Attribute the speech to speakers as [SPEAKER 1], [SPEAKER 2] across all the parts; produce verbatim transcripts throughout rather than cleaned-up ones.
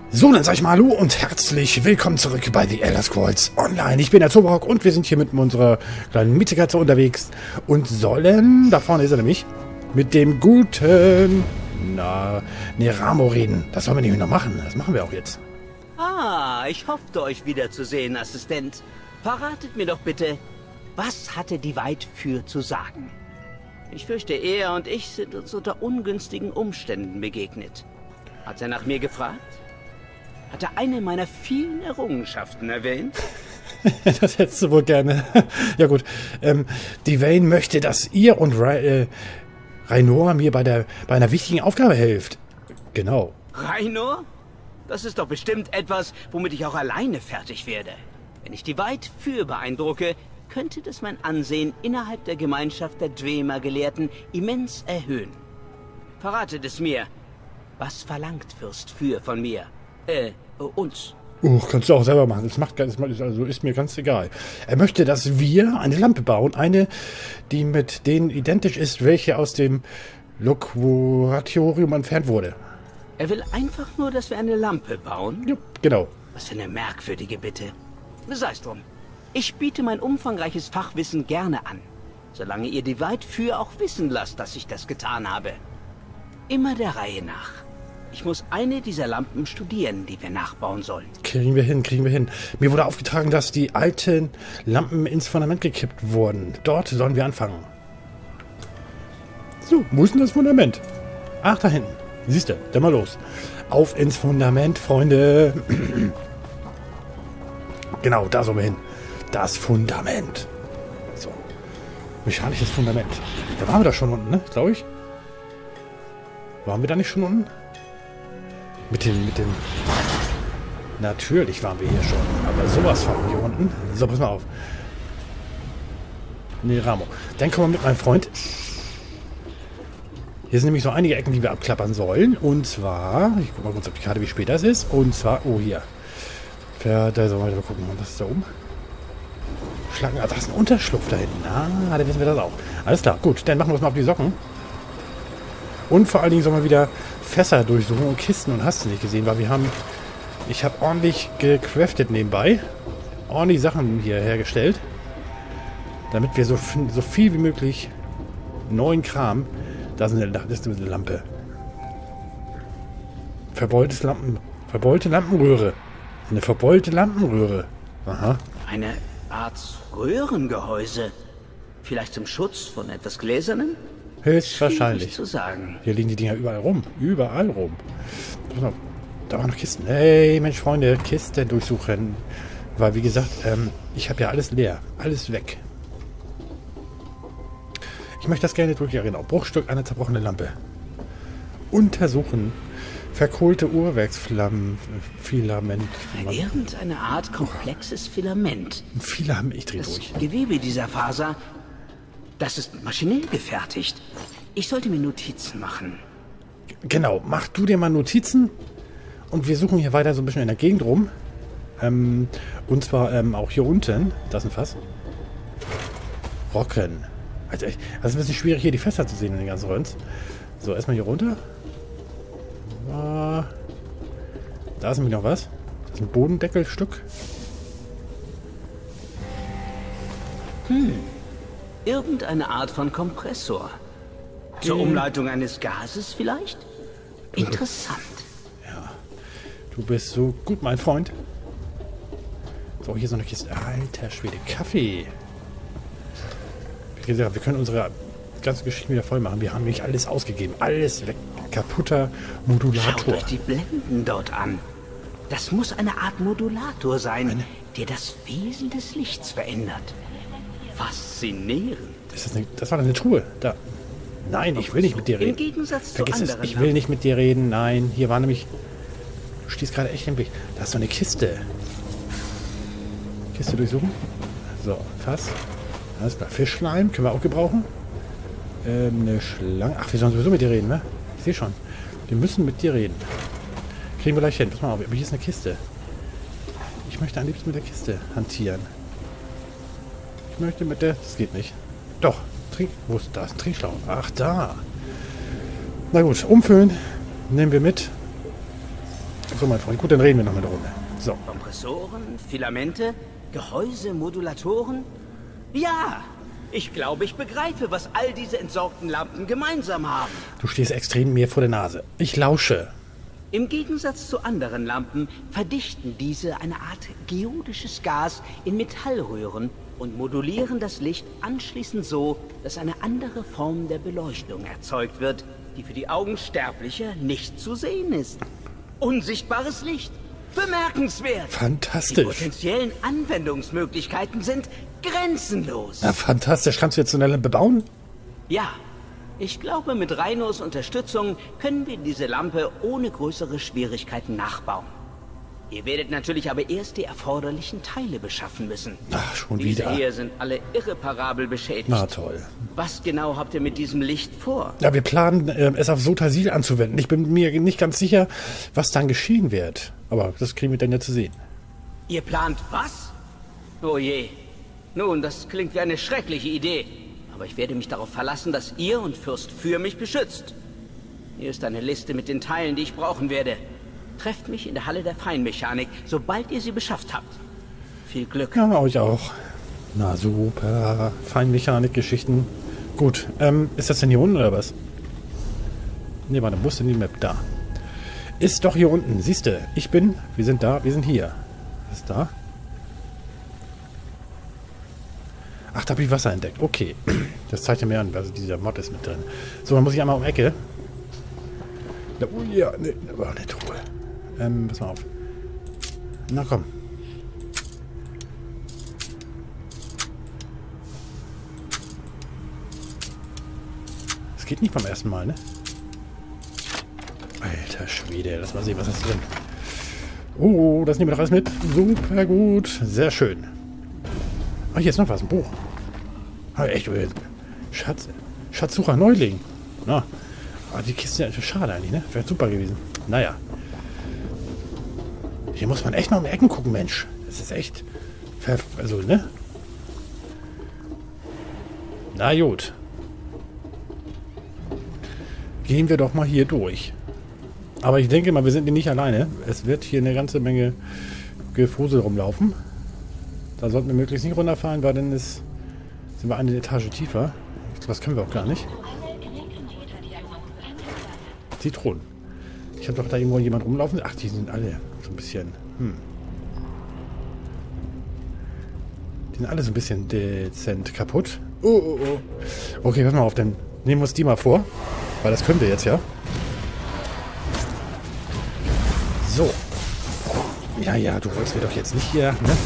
[SPEAKER 1] So, dann sag ich mal Hallo und herzlich willkommen zurück bei The Elder Scrolls Online. Ich bin der Zoberrock und wir sind hier mit unserer kleinen Mietekatze unterwegs und sollen, da vorne ist er nämlich, mit dem guten na, Neramo reden. Das sollen wir nämlich noch machen. Das machen wir auch jetzt.
[SPEAKER 2] Ah, ich hoffte, euch wiederzusehen, Assistent. Verratet mir doch bitte, was hatte die Weitführ zu sagen? Ich fürchte, er und ich sind uns unter ungünstigen Umständen begegnet. Hat er nach mir gefragt? Hat er eine meiner vielen Errungenschaften erwähnt?
[SPEAKER 1] Das hättest du wohl gerne. Ja gut, ähm, die Vane möchte, dass ihr und Ra äh, Rainor mir bei, der, bei einer wichtigen Aufgabe helft. Genau.
[SPEAKER 2] Rainor? Das ist doch bestimmt etwas, womit ich auch alleine fertig werde. Wenn ich die Weitführ beeindrucke, könnte das mein Ansehen innerhalb der Gemeinschaft der Dwemer-Gelehrten immens erhöhen. Verratet es mir. Was verlangt Fürst Für von mir? Äh, uns.
[SPEAKER 1] Oh, kannst du auch selber machen. Das macht ganz, also ist mir ganz egal. Er möchte, dass wir eine Lampe bauen. Eine, die mit denen identisch ist, welche aus dem Loquatorium entfernt wurde.
[SPEAKER 2] Er will einfach nur, dass wir eine Lampe bauen?
[SPEAKER 1] Ja, genau.
[SPEAKER 2] Was für eine merkwürdige Bitte. Sei's drum. Ich biete mein umfangreiches Fachwissen gerne an. Solange ihr die Weitführ auch wissen lasst, dass ich das getan habe. Immer der Reihe nach. Ich muss eine dieser Lampen studieren, die wir nachbauen sollen.
[SPEAKER 1] Kriegen wir hin, kriegen wir hin. Mir wurde aufgetragen, dass die alten Lampen ins Fundament gekippt wurden. Dort sollen wir anfangen. So, wo ist denn das Fundament? Ach, da hinten. Siehst du, dann mal los. Auf ins Fundament, Freunde. Genau, da sollen wir hin. Das Fundament. So. Mechanisches Fundament. Da waren wir doch schon unten, ne? Glaube ich. Waren wir da nicht schon unten? Mit dem, mit dem... Natürlich waren wir hier schon. Aber sowas von hier unten. So, pass mal auf. Neramo. Dann kommen wir mit meinem Freund. Hier sind nämlich so einige Ecken, die wir abklappern sollen. Und zwar... Ich gucke mal kurz auf die Karte, wie spät das ist. Und zwar... Oh, hier. Da sollen wir mal gucken. Was ist da oben? Schlagen... Ah, da ist ein Unterschlupf da hinten. Ah, da wissen wir das auch. Alles klar. Gut, dann machen wir es mal auf die Socken. Und vor allen Dingen sollen wir wieder Fässer durchsuchen und Kisten und hast du nicht gesehen, weil wir haben, ich habe ordentlich gecraftet nebenbei, ordentlich Sachen hier hergestellt, damit wir so, so viel wie möglich neuen Kram, da ist eine, das ist eine Lampe, verbeultes Lampen, verbeulte Lampenröhre, eine verbeulte Lampenröhre, aha.
[SPEAKER 2] Eine Art Röhrengehäuse, vielleicht zum Schutz von etwas Gläsernem?
[SPEAKER 1] Höchstwahrscheinlich.
[SPEAKER 2] Zu sagen.
[SPEAKER 1] Hier liegen die Dinger überall rum. Überall rum. Da waren noch Kisten. Hey, Mensch, Freunde, Kisten durchsuchen. Weil, wie gesagt, ähm, ich habe ja alles leer. Alles weg. Ich möchte das gerne durch. Ja, genau. Bruchstück, eine zerbrochene Lampe. Untersuchen. Verkohlte Uhrwerksflammen. Filament.
[SPEAKER 2] Irgendeine Art komplexes Filament.
[SPEAKER 1] Ein Filament. Ich drehe
[SPEAKER 2] das
[SPEAKER 1] durch.
[SPEAKER 2] Gewebe dieser Faser... Das ist maschinell gefertigt. Ich sollte mir Notizen machen.
[SPEAKER 1] Genau, mach du dir mal Notizen. Und wir suchen hier weiter so ein bisschen in der Gegend rum. Ähm, und zwar ähm, auch hier unten. Das ist ein Fass. Rocken. Also, das ist ein bisschen schwierig, hier die Fässer zu sehen in den ganzen Röns. So, erstmal hier runter. Da ist nämlich noch was. Das ist ein Bodendeckelstück.
[SPEAKER 2] Hm. Irgendeine Art von Kompressor. Zur Umleitung eines Gases vielleicht? Interessant.
[SPEAKER 1] Ja. Du bist so gut, mein Freund. So, hier ist noch eine Kiste. Alter Schwede. Kaffee. Wie gesagt, wir können unsere ganze Geschichte wieder voll machen. Wir haben nämlich alles ausgegeben. Alles weg. Kaputter Modulator.
[SPEAKER 2] Schaut euch die Blenden dort an. Das muss eine Art Modulator sein, eine? der das Wesen des Lichts verändert. Faszinierend.
[SPEAKER 1] Ist das, eine, das war eine Truhe. Da. Nein, ich will nicht mit dir reden.
[SPEAKER 2] Im Gegensatz zu
[SPEAKER 1] Vergiss
[SPEAKER 2] anderen.
[SPEAKER 1] es. Ich will nicht mit dir reden. Nein, hier war nämlich... Du stehst gerade echt im Weg. Da ist so eine Kiste. Kiste durchsuchen. So, Fass. Alles klar. Fischleim können wir auch gebrauchen. Ähm, eine Schlange. Ach, wir sollen sowieso mit dir reden, ne? Ich sehe schon. Wir müssen mit dir reden. Kriegen wir gleich hin. Pass mal auf. Aber hier ist eine Kiste. Ich möchte am liebsten mit der Kiste hantieren. Ich möchte mit der... Das geht nicht. Doch. Trink... Wo ist das? Ein Trinkschlauch. Ach, da. Na gut. Umfüllen. Nehmen wir mit. So, mein Freund. Gut, dann reden wir noch eine Runde. So.
[SPEAKER 2] Kompressoren, Filamente, Gehäuse, Modulatoren? Ja, ich glaube, ich begreife, was all diese entsorgten Lampen gemeinsam haben.
[SPEAKER 1] Du stehst extrem mir vor der Nase. Ich lausche.
[SPEAKER 2] Im Gegensatz zu anderen Lampen verdichten diese eine Art geodisches Gas in Metallröhren und modulieren das Licht anschließend so, dass eine andere Form der Beleuchtung erzeugt wird, die für die Augen Sterblicher nicht zu sehen ist. Unsichtbares Licht. Bemerkenswert.
[SPEAKER 1] Fantastisch.
[SPEAKER 2] Die potenziellen Anwendungsmöglichkeiten sind grenzenlos.
[SPEAKER 1] Ja, fantastisch. Kannst du jetzt so eine Lampe bauen?
[SPEAKER 2] Ja, ich glaube, mit Rhinos Unterstützung können wir diese Lampe ohne größere Schwierigkeiten nachbauen. Ihr werdet natürlich aber erst die erforderlichen Teile beschaffen müssen.
[SPEAKER 1] Ach, schon
[SPEAKER 2] Diese
[SPEAKER 1] wieder.
[SPEAKER 2] hier sind alle irreparabel beschädigt.
[SPEAKER 1] Na toll.
[SPEAKER 2] Was genau habt ihr mit diesem Licht vor?
[SPEAKER 1] Ja, wir planen, äh, es auf Sotasil anzuwenden. Ich bin mir nicht ganz sicher, was dann geschehen wird. Aber das kriegen wir dann ja zu sehen.
[SPEAKER 2] Ihr plant was? Oh je. Nun, das klingt wie eine schreckliche Idee. Aber ich werde mich darauf verlassen, dass ihr und Fürst für mich beschützt. Hier ist eine Liste mit den Teilen, die ich brauchen werde. Trefft mich in der Halle der Feinmechanik, sobald ihr sie beschafft habt. Viel Glück.
[SPEAKER 1] Ja, euch auch. Na super. Feinmechanik-Geschichten. Gut. Ähm, ist das denn hier unten oder was? Ne, warte, wo ist denn die Map? Da. Ist doch hier unten. Siehst du, ich bin, wir sind da, wir sind hier. Was ist da? Ach, da habe ich Wasser entdeckt. Okay. Das zeigt ja mir an, also dieser Mod ist mit drin. So, dann muss ich einmal um Ecke. Da, oh ja, ne, war eine Truhe. Ähm, pass mal auf. Na komm. Das geht nicht beim ersten Mal, ne? Alter Schwede, lass mal sehen, was ist drin. Oh, das nehmen wir doch alles mit. Super gut. Sehr schön. Ach, hier ist noch was, ein Buch. Ah, echt, Schatz, Schatzsucher Neuling. Na, ah, die Kiste ist schade eigentlich, ne? Wäre super gewesen. Naja. Hier muss man echt mal um die Ecken gucken, Mensch. Das ist echt... Also, ne? Na gut. Gehen wir doch mal hier durch. Aber ich denke mal, wir sind hier nicht alleine. Es wird hier eine ganze Menge Gefusel rumlaufen. Da sollten wir möglichst nicht runterfahren, weil dann ist, sind wir eine Etage tiefer. Das können wir auch gar nicht. Zitronen. Ich habe doch da irgendwo jemand rumlaufen. Ach, die sind alle so ein bisschen... Hm. Die sind alle so ein bisschen dezent kaputt. Oh, oh, oh. Okay, pass mal auf, dann nehmen wir uns die mal vor. Weil das können wir jetzt, ja. So. Ja, ja, du wolltest mir doch jetzt nicht hier, ne?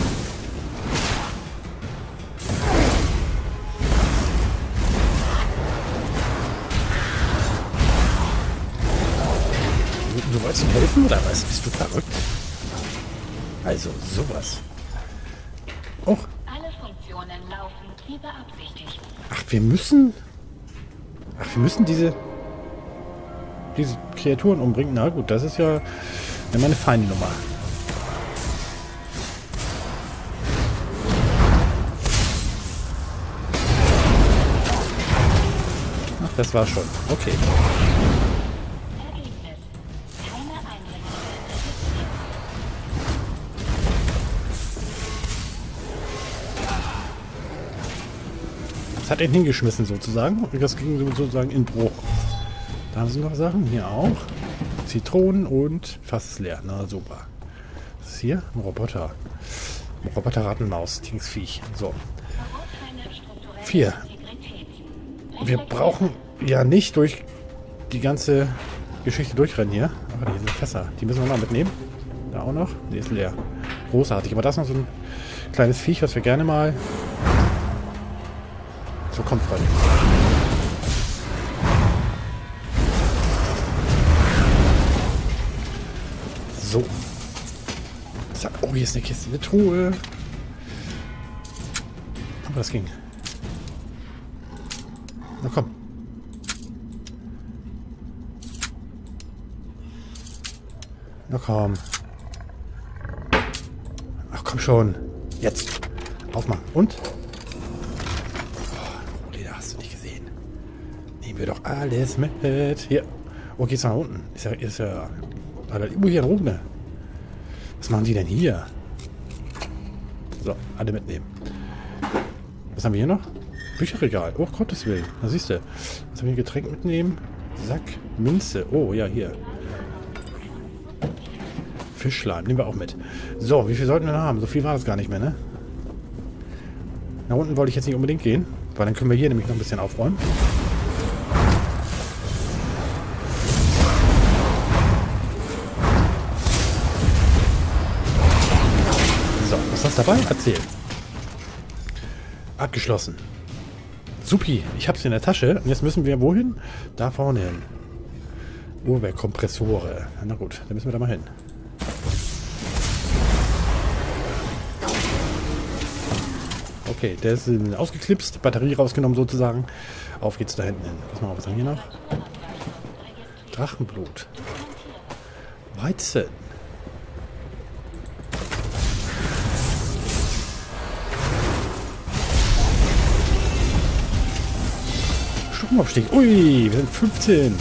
[SPEAKER 1] Du, du wolltest ihm helfen, oder was? Bist du verrückt? Also, sowas. Och.
[SPEAKER 3] Alle Funktionen laufen wie beabsichtigt.
[SPEAKER 1] Ach, wir müssen... Ach, wir müssen diese... diese Kreaturen umbringen. Na gut, das ist ja immer eine feine Nummer. Ach, das war schon. Okay.
[SPEAKER 3] Ergebnis. Keine Eindringlinge.
[SPEAKER 1] Das hat ihn hingeschmissen sozusagen. Und das ging sozusagen in Bruch. Da sind noch Sachen. Hier auch. Zitronen und fast leer. Na super. Was ist hier? Ein Roboter. Ein Roboter-Rattenmaus. Dingsviech. So. Vier. Wir brauchen ja nicht durch die ganze Geschichte durchrennen hier. Aber hier sind Fässer. Die müssen wir noch mitnehmen. Da auch noch. Die ist leer. Großartig. Aber das ist noch so ein kleines Viech, was wir gerne mal... So, kommt, Freunde. So. Zack. Oh, hier ist eine Kiste, eine Truhe. Aber das ging. Na komm. Na komm. Ach komm schon. Jetzt. Aufmachen. Und? Oh, da hast du nicht gesehen. Nehmen wir doch alles mit. Hier. Oh, geht's nach unten. Ist ja... Ist ja oh, hier ein Rubne. Was machen die denn hier? So, alle mitnehmen. Was haben wir hier noch? Bücherregal. Oh, Gottes Willen. Da siehst du. Was haben wir hier? Getränk mitnehmen? Sack. Minze. Oh, ja, hier. Fischleim. Nehmen wir auch mit. So, wie viel sollten wir noch haben? So viel war das gar nicht mehr, ne? Nach unten wollte ich jetzt nicht unbedingt gehen, weil dann können wir hier nämlich noch ein bisschen aufräumen. So, was ist das dabei? Erzähl. Abgeschlossen. Supi, ich hab's in der Tasche. Und jetzt müssen wir wohin? Da vorne hin. Uhrwerk, Kompressore. Na gut, dann müssen wir da mal hin. Okay, der ist äh, ausgeklipst, Batterie rausgenommen sozusagen. Auf geht's da hinten hin. Pass mal auf, was haben wir hier noch? Drachenblut. Weizen. Stromaufstieg. Ui, wir sind fünfzehn.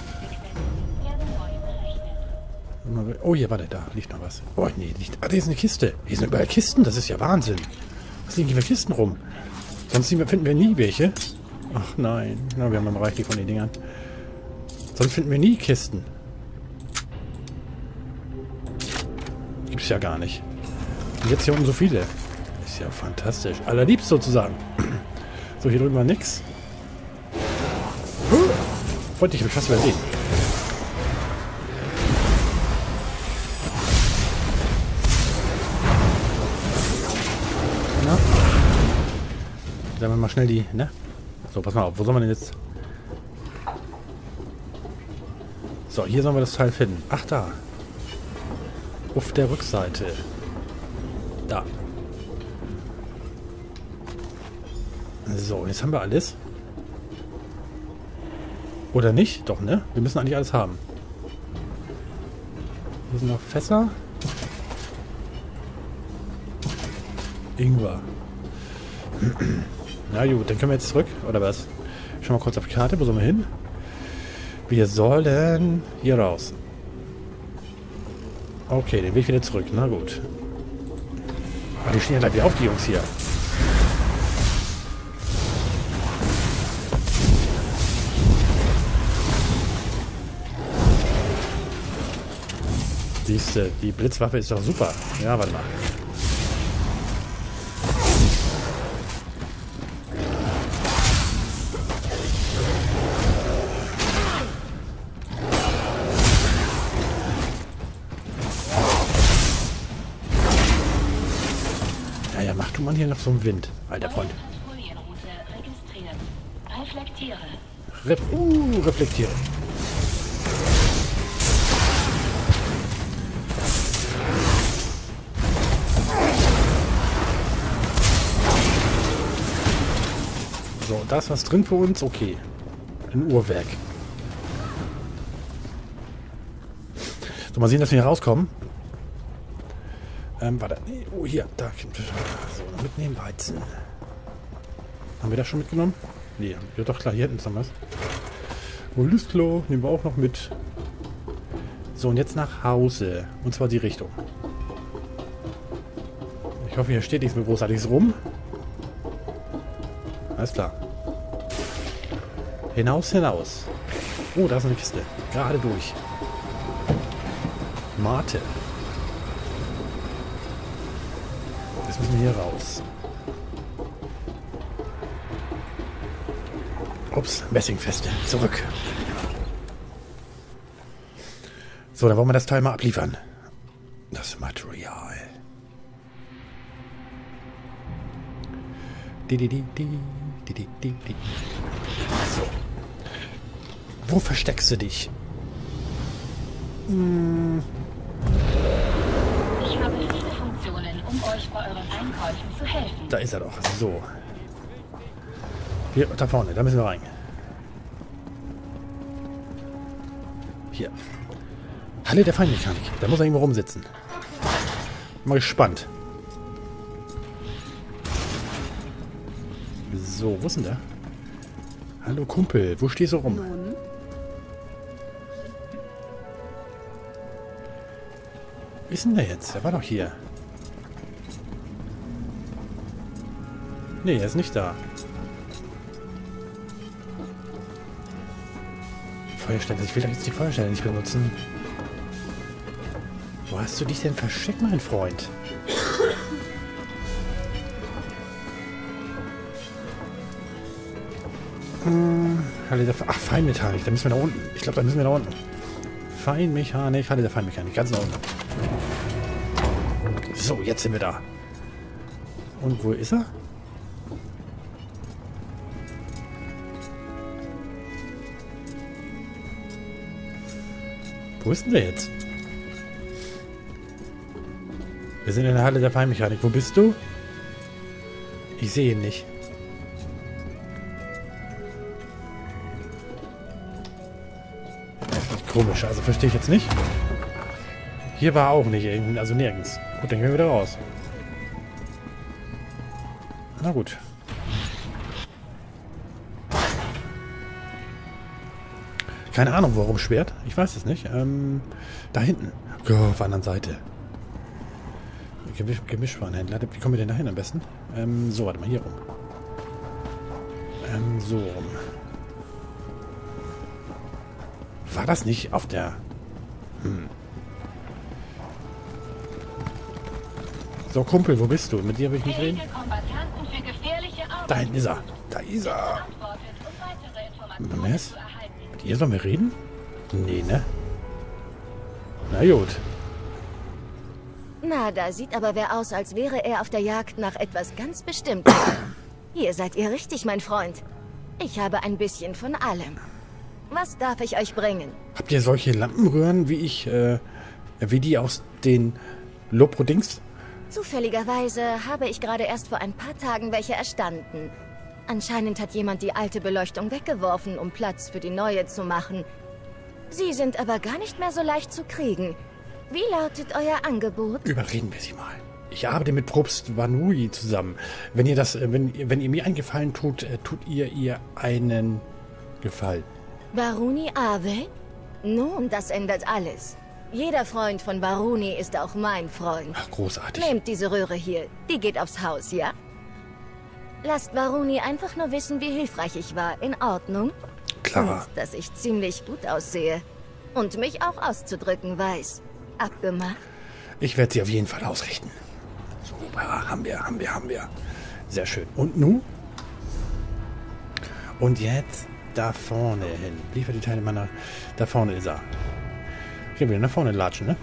[SPEAKER 1] Oh, hier, warte, da liegt noch was. Oh, nee, liegt. Ah, da ist eine Kiste. Hier sind überall Kisten, das ist ja Wahnsinn. Was liegen hier für Kisten rum? Sonst finden wir nie welche. Ach nein. Na, wir haben noch reichlich von den Dingern. Sonst finden wir nie Kisten. Gibt's ja gar nicht. Und jetzt hier unten so viele. Ist ja fantastisch. Allerliebst sozusagen. So, hier drüben war nix. Wollte ich, hab ich fast übersehen. Na? Sagen wir mal schnell die, ne? So, pass mal auf. Wo sollen wir denn jetzt? So, hier sollen wir das Teil finden. Ach, da. Auf der Rückseite. Da. So, jetzt haben wir alles. Oder nicht? Doch, ne? Wir müssen eigentlich alles haben. Hier sind noch Fässer. Ingwer. Na gut, dann können wir jetzt zurück. Oder was? Schau mal kurz auf die Karte. Wo sollen wir hin? Wir sollen hier raus. Okay, den Weg wieder zurück. Na gut. Aber die stehen ja gleich wieder auf, die Jungs hier. Siehste, die Blitzwaffe ist doch super. Ja, warte mal. Ja, ja, mach du mal hier noch so einen Wind, alter Freund.
[SPEAKER 3] Reflektiere.
[SPEAKER 1] Ref uh, reflektiere. So, da ist was drin für uns. Okay. Ein Uhrwerk. So, mal sehen, dass wir hier rauskommen. Ähm, warte. Nee, oh, hier. Da. So, mitnehmen Weizen. Haben wir das schon mitgenommen? Nee, ja doch, klar. Hier hinten ist noch was. Mollusklo nehmen wir auch noch mit. So, und jetzt nach Hause. Und zwar die Richtung. Ich hoffe, hier steht nichts mehr Großartiges rum. Alles klar. Hinaus, hinaus. Oh, da ist eine Kiste. Gerade durch. Mate. Jetzt müssen wir hier raus. Ups, Messingfeste. Zurück. So, dann wollen wir das Teil mal abliefern. Das Material. Die, die, die, die. Die, die, die, die. So. Wo versteckst du dich? Hm.
[SPEAKER 3] Ich habe viele Funktionen, um euch bei euren Einkäufen zu helfen.
[SPEAKER 1] Da ist er doch. So. Hier, da vorne. Da müssen wir rein. Hier. Halle der Feinmechanik. Da muss er irgendwo rumsitzen. Mal gespannt. So, wo ist denn der? Hallo Kumpel, wo stehst du rum?
[SPEAKER 4] Nun?
[SPEAKER 1] Wo ist denn der jetzt? Der war doch hier. Nee, er ist nicht da. Feuerstelle. Ich will doch jetzt die Feuerstelle nicht benutzen. Wo hast du dich denn versteckt, mein Freund? Hm, Halle der... Ach, Feinmechanik. Da müssen wir da unten. Ich glaube, da müssen wir da unten. Feinmechanik. Halle der Feinmechanik. Ganz nach unten. So, jetzt sind wir da. Und wo ist er? Wo ist denn der jetzt? Wir sind in der Halle der Feinmechanik. Wo bist du? Ich sehe ihn nicht. Komisch, also verstehe ich jetzt nicht. Hier war auch nicht, also nirgends. Gut, dann gehen wir wieder raus. Na gut. Keine Ahnung, warum Schwert. Ich weiß es nicht. Ähm, da hinten. Oh, auf der anderen Seite. Gemisch, Gemischwarenhändler. Wie kommen wir denn da hin am besten? Ähm, so, warte mal, hier rum. Ähm, so rum. War das nicht auf der... Hm. So, Kumpel, wo bist du? Mit dir will ich nicht reden. Da hinten ist er. Da ist er. Was? Mit ihr sollen wir reden? Nee, ne? Na gut.
[SPEAKER 4] Na, da sieht aber wer aus, als wäre er auf der Jagd nach etwas ganz Bestimmtem. Hier seid ihr richtig, mein Freund. Ich habe ein bisschen von allem. Was darf ich euch bringen?
[SPEAKER 1] Habt ihr solche Lampenröhren, wie ich, äh, wie die aus den Loprodings?
[SPEAKER 4] Zufälligerweise habe ich gerade erst vor ein paar Tagen welche erstanden. Anscheinend hat jemand die alte Beleuchtung weggeworfen, um Platz für die neue zu machen. Sie sind aber gar nicht mehr so leicht zu kriegen. Wie lautet euer Angebot?
[SPEAKER 1] Überreden wir sie mal. Ich arbeite mit Propst Vanui zusammen. Wenn ihr das, wenn, wenn ihr mir einen Gefallen tut, tut ihr ihr einen Gefallen.
[SPEAKER 4] Baruni Ave? Nun, das ändert alles. Jeder Freund von Baruni ist auch mein Freund.
[SPEAKER 1] Ach, großartig.
[SPEAKER 4] Nehmt diese Röhre hier. Die geht aufs Haus, ja? Lasst Baruni einfach nur wissen, wie hilfreich ich war. In Ordnung?
[SPEAKER 1] Klar.
[SPEAKER 4] Und dass ich ziemlich gut aussehe. Und mich auch auszudrücken weiß. Abgemacht?
[SPEAKER 1] Ich werde sie auf jeden Fall ausrichten. Super, haben wir, haben wir, haben wir. Sehr schön. Und nun? Und jetzt da vorne hin. Liefert die Teile meiner... Da vorne ist er. Ich will wieder nach vorne latschen, ne?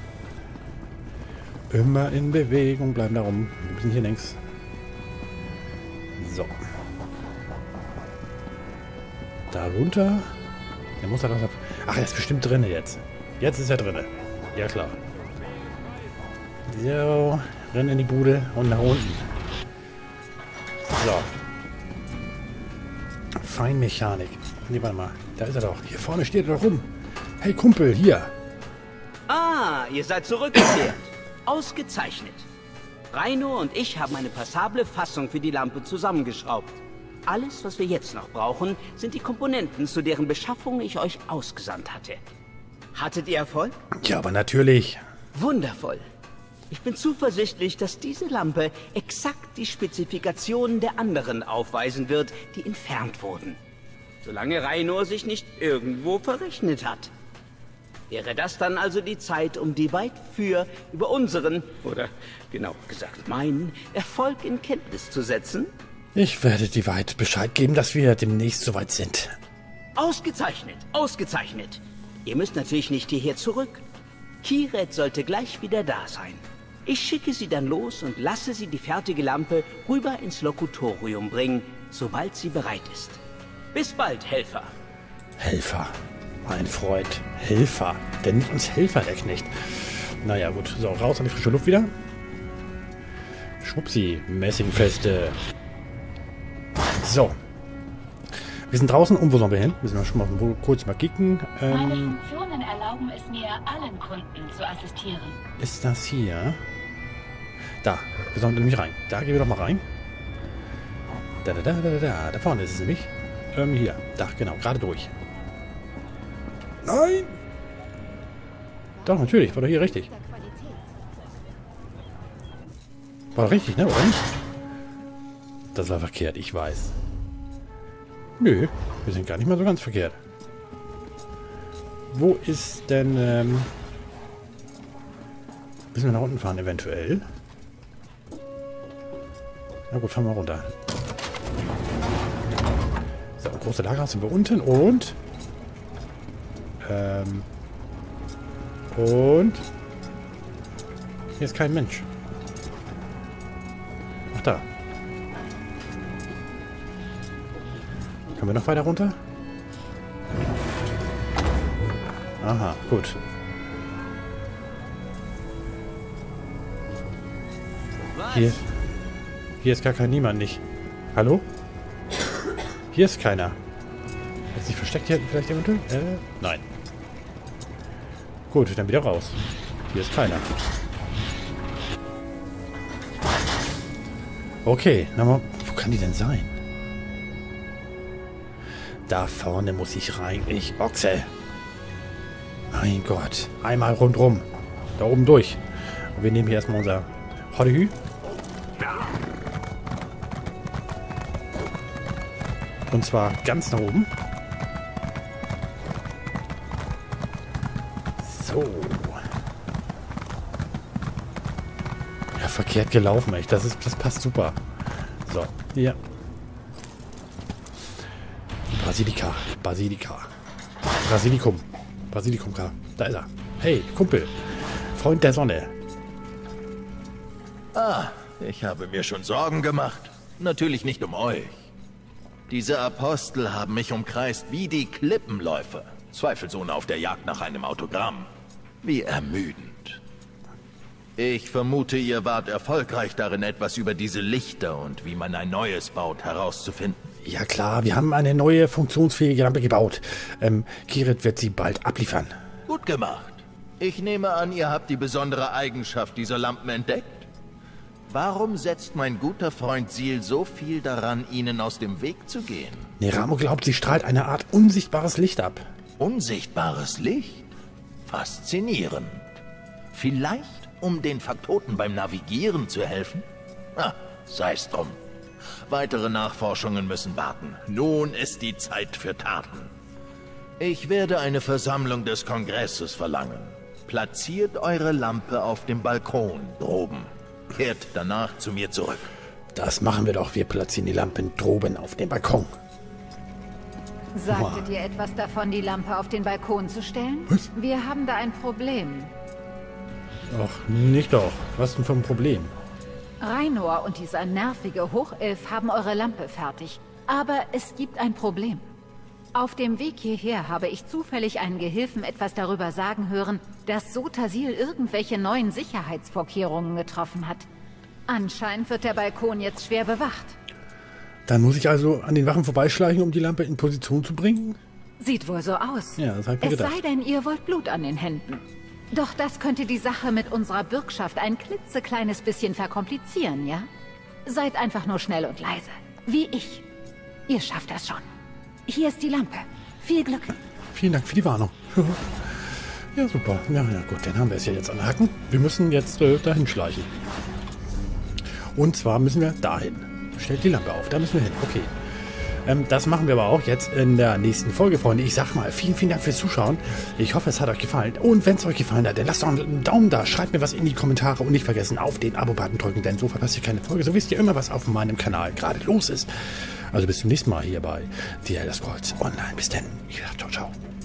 [SPEAKER 1] Immer in Bewegung, bleiben da rum. Wir sind hier links. So. Da runter. Der muss er doch... Ach, er ist bestimmt drin jetzt. Jetzt ist er drin. Ja, klar. So. Rennen in die Bude und nach unten. So. Feinmechanik. Nee, warte mal. Da ist er doch. Hier vorne steht er doch rum. Hey, Kumpel, hier.
[SPEAKER 2] Ah, ihr seid zurückgekehrt. Ausgezeichnet. Reino und ich haben eine passable Fassung für die Lampe zusammengeschraubt. Alles, was wir jetzt noch brauchen, sind die Komponenten, zu deren Beschaffung ich euch ausgesandt hatte. Hattet ihr Erfolg?
[SPEAKER 1] Ja, aber natürlich.
[SPEAKER 2] Wundervoll. Ich bin zuversichtlich, dass diese Lampe exakt die Spezifikationen der anderen aufweisen wird, die entfernt wurden. Solange Reino sich nicht irgendwo verrechnet hat. Wäre das dann also die Zeit, um die weit für über unseren, oder genau gesagt meinen, Erfolg in Kenntnis zu setzen?
[SPEAKER 1] Ich werde die weit Bescheid geben, dass wir demnächst soweit sind.
[SPEAKER 2] Ausgezeichnet, ausgezeichnet. Ihr müsst natürlich nicht hierher zurück. Kiret sollte gleich wieder da sein. Ich schicke sie dann los und lasse sie die fertige Lampe rüber ins Lokutorium bringen, sobald sie bereit ist. Bis bald, Helfer.
[SPEAKER 1] Helfer. Mein Freund. Helfer. Der nennt uns Helfer, der Knecht. Naja, gut. So, raus an die frische Luft wieder. Schwupsi. Messingfeste. So. Wir sind draußen. Und wo sollen wir hin? Müssen wir schon mal kurz mal kicken. Ähm,
[SPEAKER 3] Meine Funktionen erlauben es mir, allen Kunden zu assistieren.
[SPEAKER 1] Ist das hier? Da. Wir sollen nämlich rein. Da gehen wir doch mal rein. Da, da, da, da, da. Da vorne ist es nämlich. Ähm, hier. Da, genau. Gerade durch. Nein! Doch, natürlich. War doch hier richtig. War richtig, ne? Oder nicht? Das war verkehrt, ich weiß. Nö, wir sind gar nicht mal so ganz verkehrt. Wo ist denn... Ähm müssen wir nach unten fahren, eventuell? Na gut, fahren wir runter. So, große Lagerhaus sind wir unten und... Ähm... Und... Hier ist kein Mensch. Ach, da. Können wir noch weiter runter? Aha, gut. Hier, hier ist gar kein niemand nicht. Hallo? Hier ist keiner. Hat sich versteckt hier vielleicht eventuell? Äh, nein. Gut, dann wieder raus. Hier ist keiner. Okay, na mal, wo kann die denn sein? Da vorne muss ich rein. Ich Ochse. Mein Gott. Einmal rundrum. Da oben durch. Und wir nehmen hier erstmal unser Hoddehü. Und zwar ganz nach oben. So. Ja, verkehrt gelaufen, echt. Das ist, das passt super. So, hier. Basilika. Basilika. Basilikum. Basilikum, da ist er. Hey, Kumpel. Freund der Sonne.
[SPEAKER 5] Ah, ich habe mir schon Sorgen gemacht. Natürlich nicht um euch. Diese Apostel haben mich umkreist wie die Klippenläufer. Zweifelsohne auf der Jagd nach einem Autogramm. Wie ermüdend. Ich vermute, ihr wart erfolgreich darin, etwas über diese Lichter und wie man ein neues baut, herauszufinden.
[SPEAKER 1] Ja klar, wir haben eine neue funktionsfähige Lampe gebaut. Ähm, Kirit wird sie bald abliefern.
[SPEAKER 5] Gut gemacht. Ich nehme an, ihr habt die besondere Eigenschaft dieser Lampen entdeckt. Warum setzt mein guter Freund Sil so viel daran, ihnen aus dem Weg zu gehen?
[SPEAKER 1] Neramo glaubt, sie strahlt eine Art unsichtbares Licht ab.
[SPEAKER 5] Unsichtbares Licht? Faszinierend. Vielleicht, um den Faktoten beim Navigieren zu helfen? Ah, sei's drum. Weitere Nachforschungen müssen warten. Nun ist die Zeit für Taten. Ich werde eine Versammlung des Kongresses verlangen. Platziert eure Lampe auf dem Balkon droben. Kehrt danach zu mir zurück.
[SPEAKER 1] Das machen wir doch. Wir platzieren die Lampen droben auf dem Balkon.
[SPEAKER 6] Sagtet ihr etwas davon, die Lampe auf den Balkon zu stellen?
[SPEAKER 1] Was?
[SPEAKER 6] Wir haben da ein Problem.
[SPEAKER 1] Ach, nicht doch. Was denn für ein Problem?
[SPEAKER 6] Rainor und dieser nervige Hochelf haben eure Lampe fertig. Aber es gibt ein Problem. Auf dem Weg hierher habe ich zufällig einen Gehilfen etwas darüber sagen hören, dass Sotasil irgendwelche neuen Sicherheitsvorkehrungen getroffen hat. Anscheinend wird der Balkon jetzt schwer bewacht.
[SPEAKER 1] Dann muss ich also an den Wachen vorbeischleichen, um die Lampe in Position zu bringen?
[SPEAKER 6] Sieht wohl so aus.
[SPEAKER 1] Ja, das hab ich mir
[SPEAKER 6] Es
[SPEAKER 1] gedacht.
[SPEAKER 6] sei denn, ihr wollt Blut an den Händen. Doch das könnte die Sache mit unserer Bürgschaft ein klitzekleines bisschen verkomplizieren, ja? Seid einfach nur schnell und leise. Wie ich. Ihr schafft das schon. Hier ist die Lampe. Viel Glück.
[SPEAKER 1] Vielen Dank für die Warnung. Ja, super. Ja, ja, gut, dann haben wir es ja jetzt an Haken. Wir müssen jetzt äh, dahin schleichen. Und zwar müssen wir dahin. Stellt die Lampe auf. Da müssen wir hin. Okay. Ähm, das machen wir aber auch jetzt in der nächsten Folge, Freunde. Ich sag mal, vielen, vielen Dank fürs Zuschauen. Ich hoffe, es hat euch gefallen. Und wenn es euch gefallen hat, dann lasst doch einen Daumen da. Schreibt mir was in die Kommentare und nicht vergessen, auf den Abo-Button drücken, denn so verpasst ihr keine Folge. So wisst ihr immer, was auf meinem Kanal gerade los ist. Also bis zum nächsten Mal hier bei The Elder Scrolls Online. Bis dann. Ja, ciao, ciao.